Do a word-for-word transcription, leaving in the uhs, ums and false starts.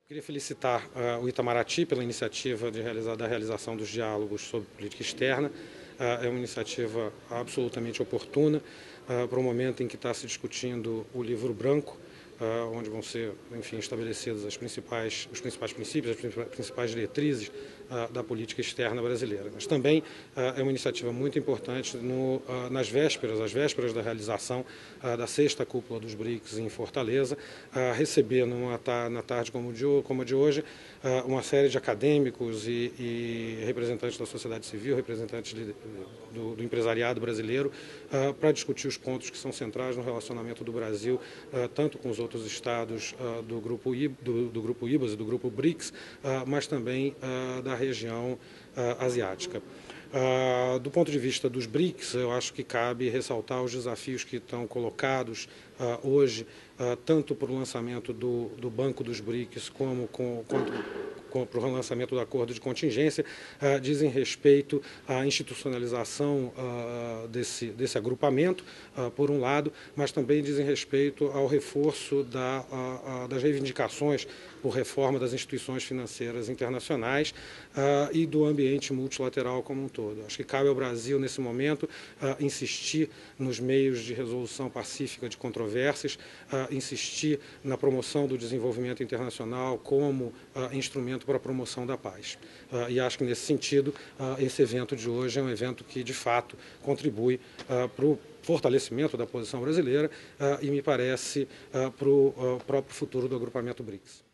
Queria felicitar uh, o Itamaraty pela iniciativa de realizar, da realização dos diálogos sobre política externa. Uh, é uma iniciativa absolutamente oportuna uh, para o momento em que está se discutindo o livro branco, uh, onde vão ser, enfim, estabelecidas as principais, os principais princípios, as principais diretrizes uh, da política externa brasileira. Mas também uh, é uma iniciativa muito importante no, uh, nas vésperas, às vésperas da realização uh, da sexta cúpula dos BRICS em Fortaleza, uh, receber numa, na tarde como, de, como a de hoje uh, uma série de acadêmicos e, e representantes da sociedade civil, representantes de, do, do empresariado brasileiro, uh, para discutir os pontos que são centrais no relacionamento do Brasil, uh, tanto com os outros estados uh, do, grupo I, do, do grupo I B A S e do grupo BRICS, uh, mas também uh, da região uh, asiática. Uh, do ponto de vista dos BRICS, eu acho que cabe ressaltar os desafios que estão colocados uh, hoje, uh, tanto para o lançamento do, do Banco dos BRICS, como com, quanto para o lançamento do acordo de contingência, uh, dizem respeito à institucionalização uh, desse, desse agrupamento, uh, por um lado, mas também dizem respeito ao reforço da, uh, uh, das reivindicações por reforma das instituições financeiras internacionais uh, e do ambiente multilateral como um todo. Acho que cabe ao Brasil, nesse momento, uh, insistir nos meios de resolução pacífica de controvérsias, uh, insistir na promoção do desenvolvimento internacional como uh, instrumento para a promoção da paz. Uh, e acho que, nesse sentido, uh, esse evento de hoje é um evento que, de fato, contribui uh, para o fortalecimento da posição brasileira uh, e, me parece, uh, para o uh, próprio futuro do agrupamento BRICS.